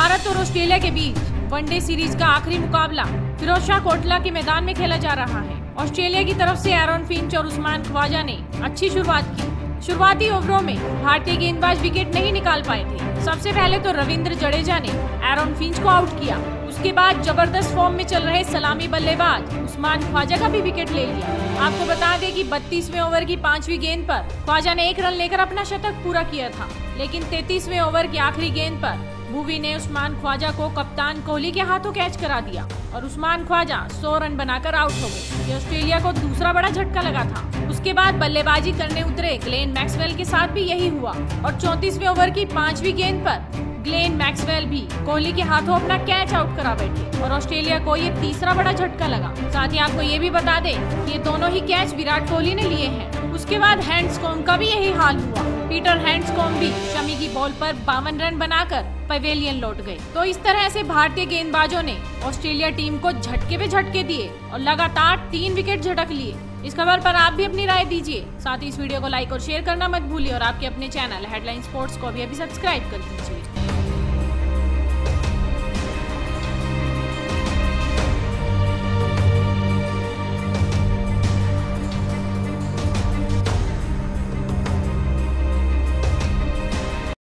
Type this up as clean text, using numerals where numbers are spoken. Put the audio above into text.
भारत और ऑस्ट्रेलिया के बीच one day series का आखिरी मुकाबला फिरोजशाह कोटला के मैदान में खेला जा रहा है। ऑस्ट्रेलिया की तरफ से एरन फिंच और उस्मान ख्वाजा ने अच्छी शुरुआत की। शुरुआती ओवरों में भारतीय गेंदबाज विकेट नहीं निकाल पाए थे। सबसे पहले तो रविंद्र जडेजा ने एरन फिंच को आउट किया। उसके बाद जबरदस्त फॉर्म में चल रहे सलामी बल्लेबाज उस्मान ख्वाजा का भी विकेट ले लिया। आपको बता दें कि 32वें ओवर की 5वीं गेंद पर ख्वाजा ने 1 रन लेकर अपना शतक पूरा किया था, लेकिन 33वें ओवर की आखिरी गेंद पर भुवी ने उस्मान ख्वाजा को कप्तान कोहली के हाथों कैच करा दिया और उस्मान ख्वाजा 100 रन बनाकर आउट हो गए। ये ऑस्ट्रेलिया को दूसरा बड़ा झटका लगा था। उसके बाद बल्लेबाजी करने उतरे ग्लेन मैक्सवेल के साथ भी यही हुआ और 34वें ओवर की 5वीं गेंद पर ग्लेन मैक्सवेल भी कोहली के हाथों अपना कैच आउट करा बैठे और ऑस्ट्रेलिया को ये तीसरा बड़ा झटका लगा। साथ ही आपको ये भी बता दें कि ये दोनों ही कैच विराट कोहली ने लिए हैं। उसके बाद हैंड्सकॉम्ब का भी यही हाल हुआ। पीटर हैंड्सकॉम्ब भी शमी की बॉल पर 52 रन बनाकर पवेलियन लौट गए। तो इस तरह से भारतीय गेंदबाजों ने ऑस्ट्रेलिया टीम को झटके पे झटके दिए और लगातार 3 विकेट झटक लिए। इस खबर पर आप भी अपनी राय दीजिए। साथ ही इस वीडियो को लाइक और शेयर करना मत भूलिए और आपके अपने चैनल हेडलाइन स्पोर्ट्स को भी अभी सब्सक्राइब कर दीजिए।